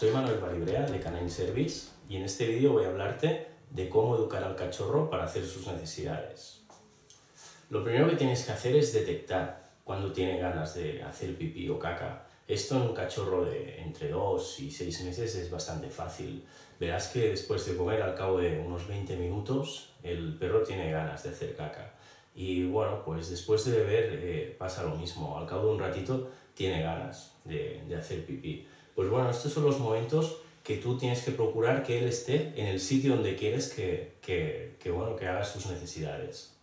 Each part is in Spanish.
soy Manuel Baribrea de Canine Service y en este vídeo voy a hablarte de cómo educar al cachorro para hacer sus necesidades. Lo primero que tienes que hacer es detectar cuando tiene ganas de hacer pipí o caca. Esto en un cachorro de entre 2 y 6 meses es bastante fácil. Verás que después de comer, al cabo de unos 20 minutos, el perro tiene ganas de hacer caca. Y bueno, pues después de beber pasa lo mismo. Al cabo de un ratito tiene ganas de hacer pipí. Pues bueno, estos son los momentos que tú tienes que procurar que él esté en el sitio donde quieres que haga sus necesidades.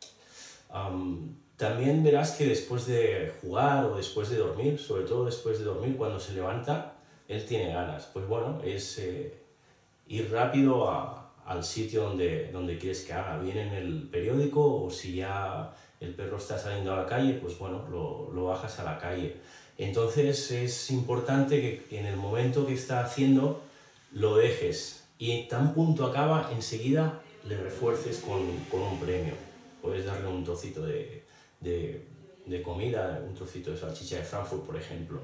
También verás que después de jugar o después de dormir, sobre todo después de dormir, cuando se levanta, él tiene ganas. Pues bueno, es ir rápido al sitio donde quieres que haga, bien en el periódico, o si ya el perro está saliendo a la calle, pues bueno, lo bajas a la calle. Entonces es importante que en el momento que está haciendo lo dejes y tan punto acaba, enseguida le refuerces con un premio. Puedes darle un trocito de comida, un trocito de salchicha de Frankfurt, por ejemplo.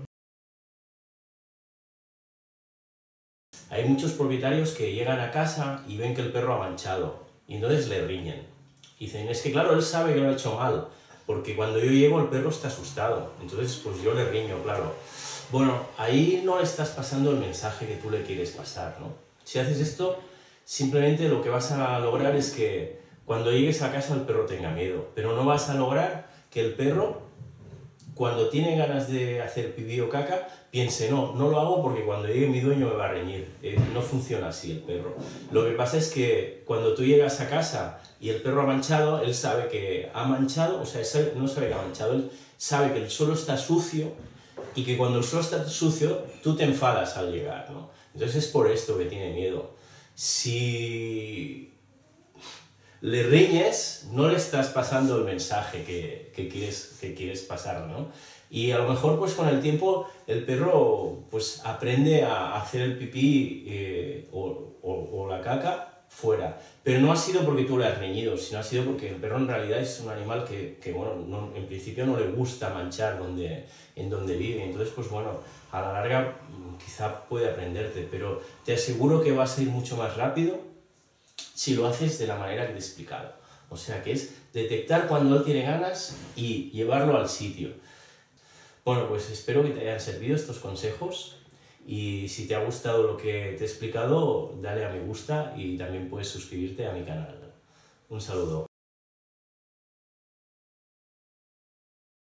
Hay muchos propietarios que llegan a casa y ven que el perro ha manchado y entonces le riñen. Y dicen, es que claro, él sabe que lo ha hecho mal, porque cuando yo llego el perro está asustado, entonces pues yo le riño, claro. Bueno, ahí no le estás pasando el mensaje que tú le quieres pasar, ¿no? Si haces esto, simplemente lo que vas a lograr es que cuando llegues a casa el perro tenga miedo, pero no vas a lograr que el perro, cuando tiene ganas de hacer pipí o caca, piense, no lo hago porque cuando llegue mi dueño me va a reñir. No funciona así el perro. Lo que pasa es que cuando tú llegas a casa y el perro ha manchado, él sabe que ha manchado, o sea, no sabe que ha manchado, él sabe que el suelo está sucio y que cuando el suelo está sucio, tú te enfadas al llegar, ¿no? Entonces es por esto que tiene miedo. Si le riñes, no le estás pasando el mensaje que quieres pasar, ¿no? Y a lo mejor pues con el tiempo el perro pues aprende a hacer el pipí o la caca fuera, pero no ha sido porque tú le has reñido, sino ha sido porque el perro en realidad es un animal que bueno, en principio no le gusta manchar en donde vive, entonces pues bueno, a la larga quizá puede aprenderte, pero te aseguro que va a ser mucho más rápido si lo haces de la manera que te he explicado. O sea, que es detectar cuando él tiene ganas y llevarlo al sitio. Bueno, pues espero que te hayan servido estos consejos y si te ha gustado lo que te he explicado, dale a me gusta y también puedes suscribirte a mi canal. Un saludo.